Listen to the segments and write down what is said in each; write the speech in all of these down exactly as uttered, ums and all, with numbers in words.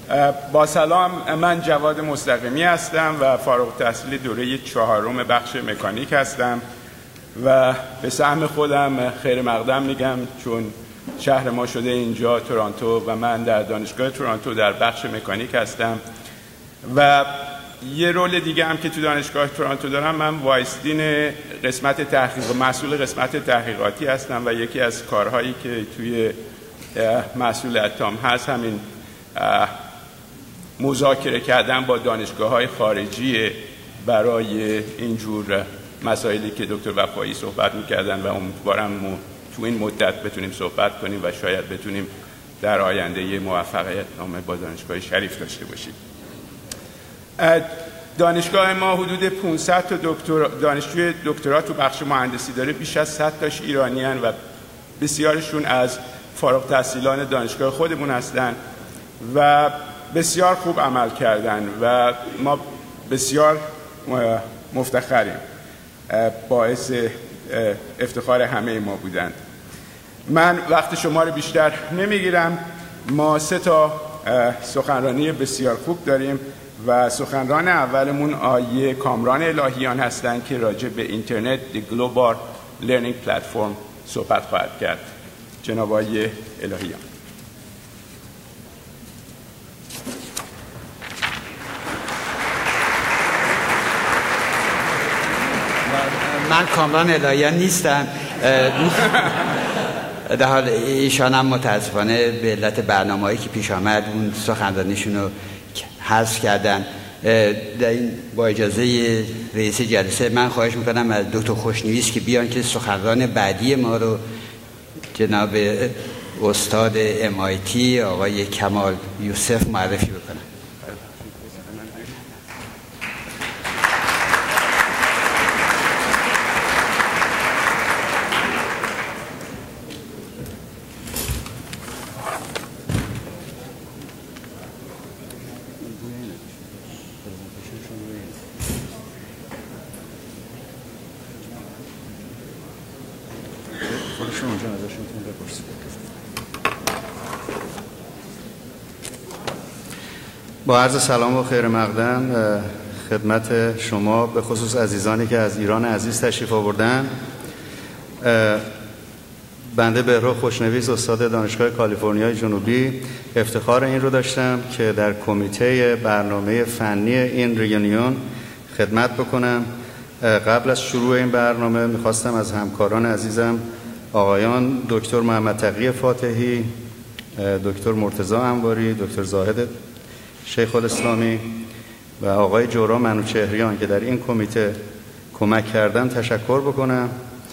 با سلام، من جواد مستقیمی هستم و فارغ التحصیل دوره چهارم بخش مکانیک هستم و به سهم خودم خیر مقدم میگم، چون شهر ما شده اینجا تورنتو و من در دانشگاه تورنتو در بخش مکانیک هستم و یه رول دیگه هم که تو دانشگاه تورنتو دارم، من وایسدین قسمت تحقیق مسئول قسمت تحقیقاتی هستم و یکی از کارهایی که توی مسئولیتام هست همین مذاکره کردن با دانشگاه‌های خارجی برای اینجور مسائلی که دکتر وفایی صحبت می‌کردن و امیدوارم تو این مدت بتونیم صحبت کنیم و شاید بتونیم در آینده یه موفقیت نامه با دانشگاه شریف داشته باشیم. دانشگاه ما حدود پانصد تا دکتر دانشجوی دکترا تو بخش مهندسی داره، بیش از صد تاش ایرانی هستند و بسیارشون از فارغ التحصیلان دانشگاه خودمون هستن و بسیار خوب عمل کردن و ما بسیار مفتخریم، باعث افتخار همه ما بودند. من وقت شما رو بیشتر نمیگیرم. ما سه تا سخنرانی بسیار خوب داریم و سخنران اولمون آیه کامران الهیان هستند که راجع به اینترنت The Global Learning Platform صحبت خواهد کرد. جناب آیه الهیان. من کامران الهیان نیستم، در حال ایشان هم متاسفانه به علت برنامه‌ای که پیش آمد اون سخنرانیشون رو حذف کردن. در این با اجازه رئیس جلسه من خواهش میکنم از دکتر خوشنویس که بیان که سخنران بعدی ما رو جناب استاد ام آی تی آقای کمال یوسف معرفی بکنن. با عرض سلام و خیر مقدم خدمت شما، به خصوص عزیزانی که از ایران عزیز تشریف آوردن. بنده بهرو خوشنویس، استاد دانشگاه کالیفرنیای جنوبی، افتخار این رو داشتم که در کمیته برنامه فنی این ریونیون خدمت بکنم. قبل از شروع این برنامه میخواستم از همکاران عزیزم آقایان دکتر محمد تقی فاتحی، دکتر مرتضی انواری، دکتر زاهد شیخ الاسلامی و آقای جورا منوچهریان که در این کمیته کمک کردن تشکر بکنم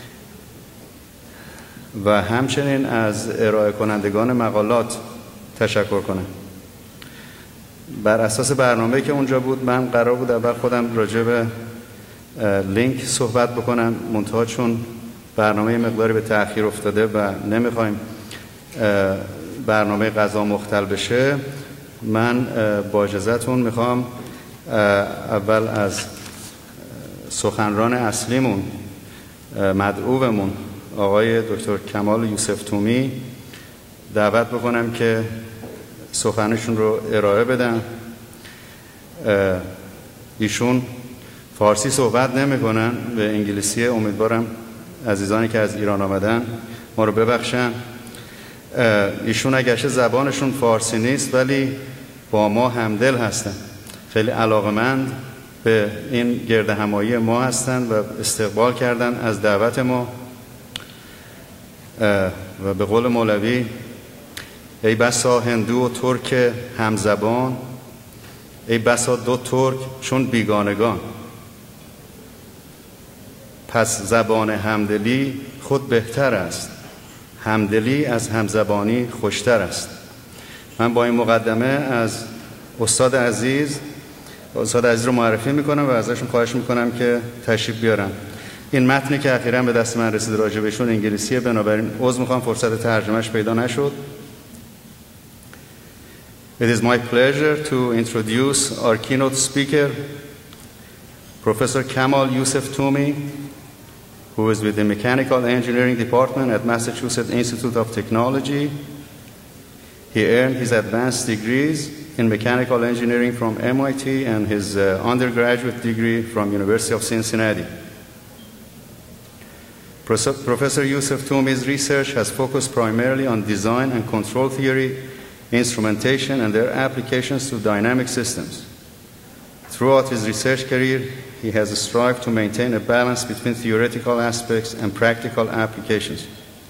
و همچنین از ارائه کنندگان مقالات تشکر کنم. بر اساس برنامه‌ای که اونجا بود من قرار بود اول خودم راجع به لینک صحبت بکنم، منتها چون برنامه مقداری به تأخیر افتاده و نمیخوایم برنامه قضا مختل بشه، من با اجازهتون میخوام اول از سخنران اصلیمون مدعومون آقای دکتر کمال یوسف تومی دعوت بکنم که سخنشون رو ارائه بدن. ایشون فارسی صحبت نمی کنن، به انگلیسی. امیدوارم عزیزانی که از ایران آمدن ما رو ببخشن. ایشون اگرچه زبانشون فارسی نیست ولی با ما همدل هستن، خیلی علاقمند به این گرد همایی ما هستن و استقبال کردن از دعوت ما و به قول مولوی ای بسا هندو و ترک همزبان، ای بسا دو ترک چون بیگانگان، پس زبان همدلی خود بهتر است، همدلی از همزبانی خوشتر است. من با این مقدمه از استاد عزیز استاد عزیز رو معرفی میکنم و ازشون خواهش میکنم که تشریف بیارن. این متنی که اخیراً به دست من رسید راجع بهشون انگلیسیه، بنابراین عذر میخوام فرصت ترجمهش پیدا نشد. It is my pleasure to introduce our keynote speaker, Professor Kamal Yusuf Toumi, who is with the Mechanical Engineering Department at Massachusetts Institute of Technology. He earned his advanced degrees in mechanical engineering from M I T and his uh, undergraduate degree from University of Cincinnati. Professor Yusuf Toumi's research has focused primarily on design and control theory, instrumentation, and their applications to dynamic systems. Throughout his research career, he has strived to maintain a balance between theoretical aspects and practical applications.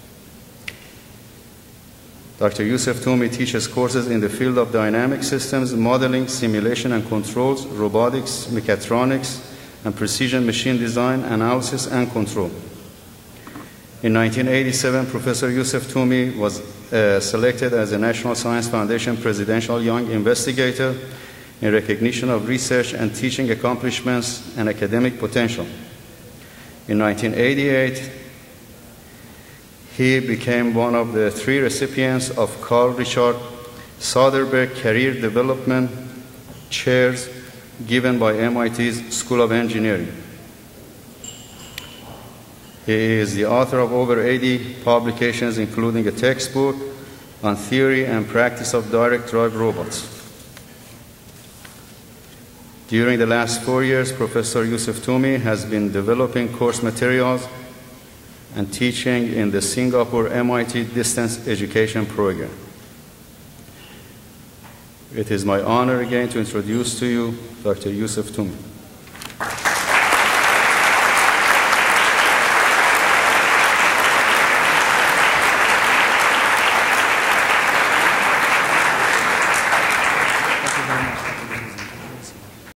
Doctor Yusuf Toumi teaches courses in the field of dynamic systems, modeling, simulation and controls, robotics, mechatronics, and precision machine design, analysis, and control. In nineteen eighty-seven, Professor Yusuf Toumi was uh, selected as the National Science Foundation Presidential Young Investigator in recognition of research and teaching accomplishments and academic potential. In nineteen eighty-eight, he became one of the three recipients of Carl Richard Soderberg Career Development Chairs given by M I T's School of Engineering. He is the author of over eighty publications, including a textbook on theory and practice of direct drive robots. During the last four years, Professor Yusuf Toumi has been developing course materials and teaching in the Singapore M I T Distance Education Program. It is my honor again to introduce to you Doctor Yusuf Toumi.